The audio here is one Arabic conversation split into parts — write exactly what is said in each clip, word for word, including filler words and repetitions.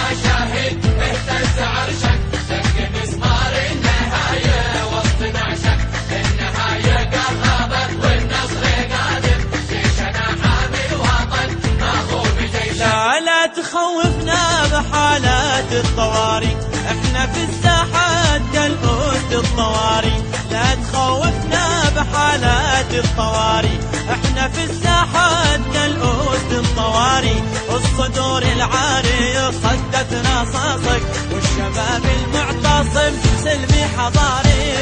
شاهد اهتز عرشك، دق مسمار النهاية وسط نعشك، النهاية قربت والنصر قادم، جيشنا حامي الوطن ماخوذ بجيشك. لا لا تخوفنا بحالات الطوارئ، احنا في الساحات كالأسد الطوارئ. لا تخوفنا بحالات الطوارئ، احنا في الساحات كالأسد الطوارئ. الصدور العارية صدت رصاصك، والشباب المعتصم سلمي حضاري.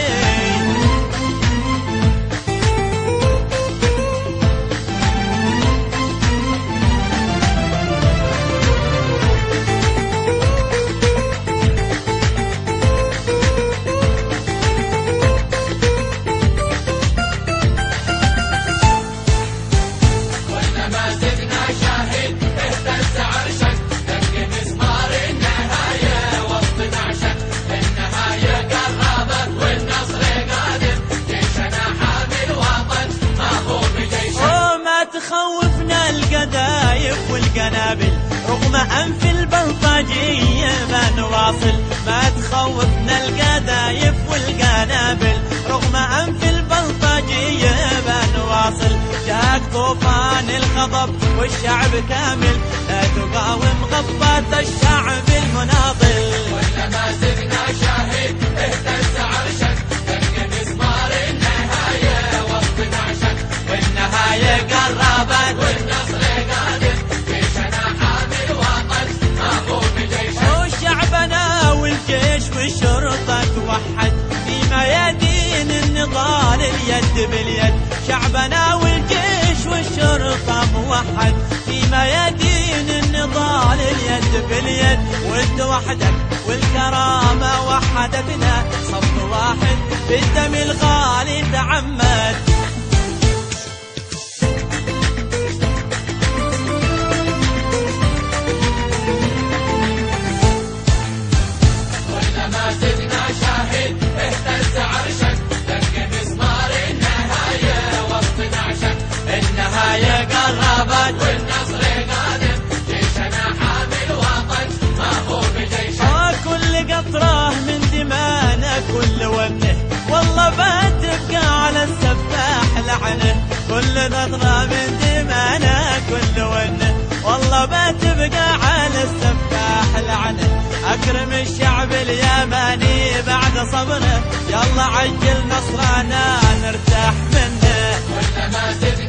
خوفنا القذايف والقنابل، رغم أنف البلطجية ما نواصل. ما تخوفنا القذايف والقنابل، رغم أنف البلطجية ما نواصل. جاك طوفان الغضب والشعب كامل، لا تقاوم غضبات الشعب المناضل. ولا ما زلنا شاهد اهتز عرشك، دق مسمار النهاية وسط نعشك، والنهاية قربت والنصر قادم، جيشنا حامي الوطن ماخوذ بجيشك. وشعبنا والجيش والشرطة توحد في ميادين النضال اليد باليد. شعبنا والجيش والشرطة موحد في ميادين النضال اليد باليد. وانت وحدك والكرامة وحدتنا، صف واحد بالدم الغالي تعمد. شاهد اهتز عرشك، دق مسمار النهاية وسط نعشك، النهاية قربت والنصر قادم، جيشنا حامي الوطن ماخوذ بجيشك. كل قطرة من دمانا كل ومنه، والله بتبقى على السفاح لعنه. كل قطرة من دمانا كل ومنه، والله بتبقى على السفاح لعنه. أكرم الشعب اليمني بعد صبره، يلا عجل نصرنا نرتاح منه. ولا ما زلنا